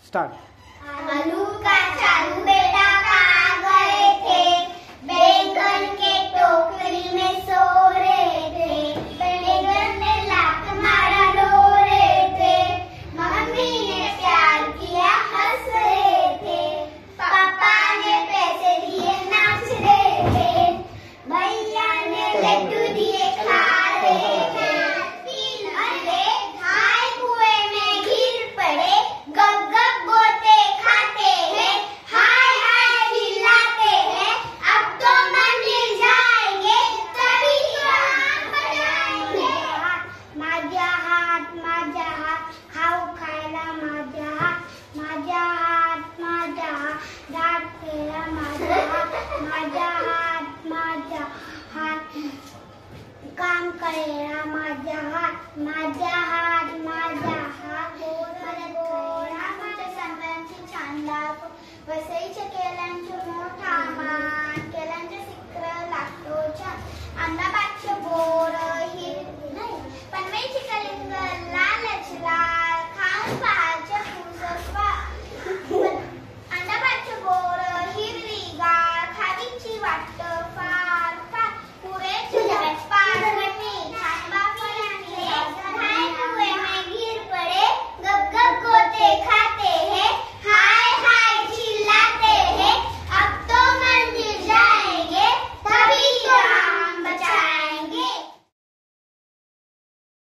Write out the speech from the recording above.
Start. आलू का चालू बेटा कहाँ गए थे? बैंगन के टोकरी में सो रहे थे। बैंगन ने लात मारा रो रहे थे। मम्मी ने प्यार किया हंस रहे थे। पापा ने पैसे दिए नाच रहे थे। भैया ने लड्डू दिए खा रहे थे। अरे भाई कुएं में गिर पड़े, गप गप गोते खाते हैं, हाय हाय चिल्लाते हैं। अब तो मंदिर जाएंगे तभी हाथ बजाएंगे। माझा हात खाऊ खायला माझा हात दाट केला माझा हात काम करेला माझा हात गोरा संक्रांती छान लाभ वसे